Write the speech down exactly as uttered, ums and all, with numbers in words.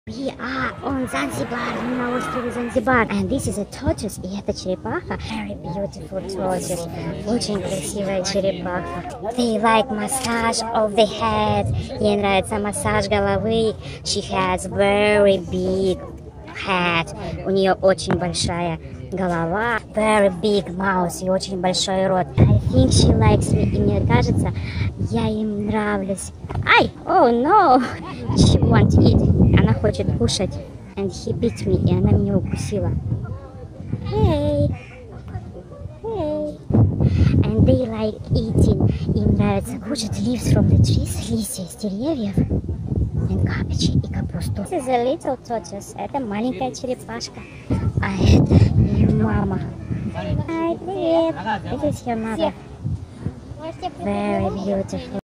We are on Zanzibar, на острове Занзибар. And this is a tortoise. И это черепаха. Very beautiful tortoise. Очень красивая черепаха. They like massage of the head. Ей нравится массаж головы. She has very big head. У нее очень большая голова. Very big mouth. И очень большой рот. I think she likes me. И мне кажется, я им нравлюсь. Ай! Oh no! She won't eat. Она хочет кушать. And he bit me. И она меня укусила. Hey! Hey! And they like eating. Им нравится кушать leaves from the trees. Листья из деревьев. And cabbage и капусту. This is a little tortoise. Это маленькая черепашка. А это ее мама. Hi, привет! This is your mother. Very beautiful.